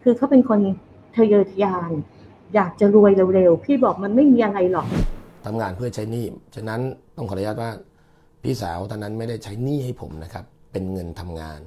คือเขาเป็นคนทะเยอทะยานอยากจะรวยเร็วๆพี่บอกมันไม่มีอะไรหรอกทำงานเพื่อใช้หนี้ฉะนั้นต้องขออนุญาตว่าพี่สาวตอนนั้นไม่ได้ใช้หนี้ให้ผมนะครับเป็นเงินทำงาน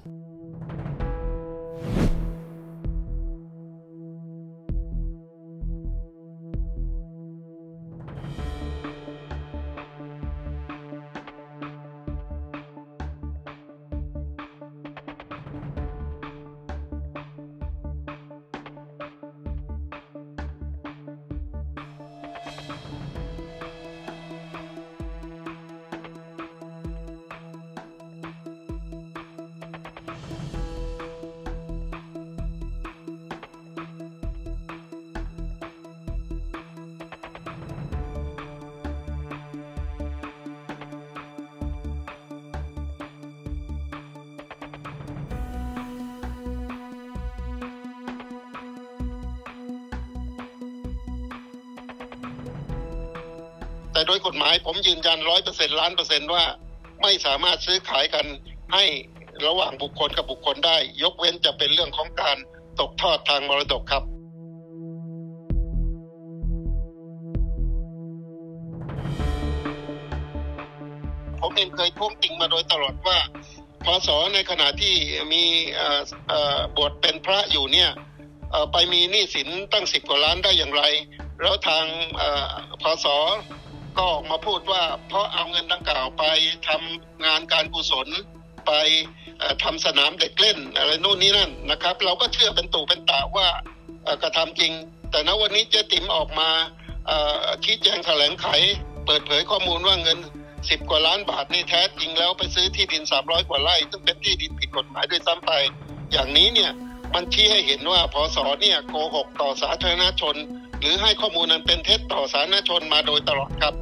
แต่โดยกฎหมายผมยืนยัน 100% ล้านเปอร์เซ็นต์ว่าไม่สามารถซื้อขายกันให้ระหว่างบุคคลกับบุคคลได้ยกเว้นจะเป็นเรื่องของการตกทอดทางมรดกครับผมเองเคยท้วงติงมาโดยตลอดว่าพศในขณะที่มีบวชเป็นพระอยู่เนี่ยไปมีหนี้สินตั้ง10 กว่าล้านได้อย่างไรแล้วทางพศก็มาพูดว่าเพราะเอาเงินดังกล่าวไปทำงานการกุศลไปทำสนามเด็กเล่นอะไรโน่นนี่นั่นนะครับเราก็เชื่อเป็นตู่เป็นตาว่ากระทำจริงแต่ณวันนี้เจ๊ติ๋มออกมาชี้แจงแถลงไขเปิดเผยข้อมูลว่าเงิน10 กว่าล้านบาทนี่แท้จริงแล้วไปซื้อที่ดิน300 กว่าไร่ซึ่งเป็นที่ดินผิดกฎหมายด้วยซ้ำไปอย่างนี้เนี่ยมันชี้ให้เห็นว่าพศเนี่ยโกหกต่อสาธารณชนหรือให้ข้อมูลนั้นเป็นเท็จต่อสาธารณชนมาโดยตลอดครับ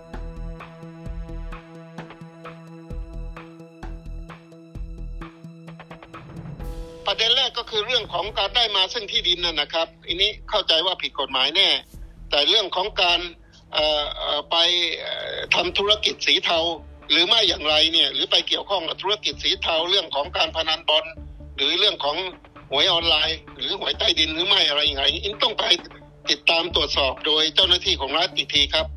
ประเด็นแรกก็คือเรื่องของการได้มาซึ่งที่ดินนะครับอันนี้เข้าใจว่าผิดกฎหมายแน่แต่เรื่องของการไปทำธุรกิจสีเทาหรือไม่อย่างไรเนี่ยหรือไปเกี่ยวข้องกับธุรกิจสีเทาเรื่องของการพนันบอลหรือเรื่องของหวยออนไลน์หรือหวยใต้ดินหรือไม่อะไรอย่างไรต้องไปติดตามตรวจสอบโดยเจ้าหน้าที่ของรัฐอีกทีครับ